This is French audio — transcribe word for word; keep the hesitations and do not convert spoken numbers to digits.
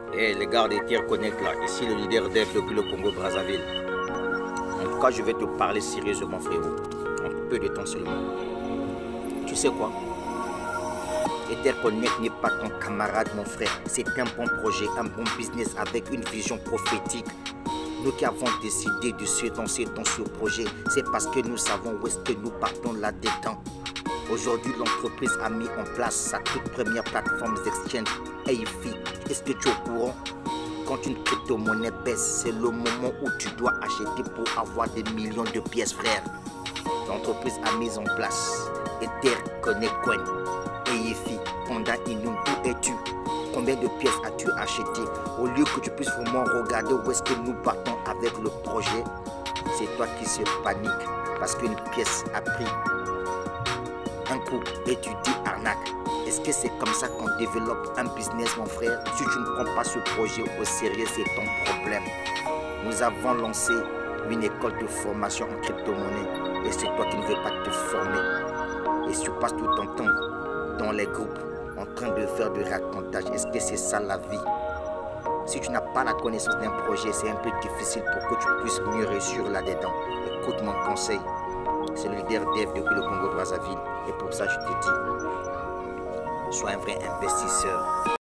Eh les gars des Tiers Connect là, ici le leader dev depuis le Congo Brazzaville. En tout cas, je vais te parler sérieusement frérot, en peu de temps seulement. Tu sais quoi? Ether Connect n'est pas ton camarade mon frère, c'est un bon projet, un bon business avec une vision prophétique. Nous qui avons décidé de se lancer dans ce projet, c'est parce que nous savons où est-ce que nous partons là-dedans. Aujourd'hui, l'entreprise a mis en place sa toute première plateforme d'exchange, Aifi. Est-ce que tu es au courant? Quand une crypto-monnaie baisse, c'est le moment où tu dois acheter pour avoir des millions de pièces, frère. L'entreprise a mis en place Ether Connect Coin, Aifi, Honda Inum, où es-tu? Combien de pièces as-tu acheté? Au lieu que tu puisses vraiment regarder où est-ce que nous partons avec le projet, c'est toi qui se panique parce qu'une pièce a pris un coup et tu dis arnaque. Est-ce que c'est comme ça qu'on développe un business mon frère? Si tu ne prends pas ce projet au sérieux, c'est ton problème. Nous avons lancé une école de formation en crypto-monnaie et c'est toi qui ne veux pas te former. Et tu passes tout ton temps dans les groupes en train de faire du racontage. Est-ce que c'est ça la vie? Si tu n'as pas la connaissance d'un projet, c'est un peu difficile pour que tu puisses mieux réussir là-dedans. Écoute mon conseil. C'est le leader dev depuis le Congo Brazzaville. Et pour ça, je te dis, sois un vrai investisseur.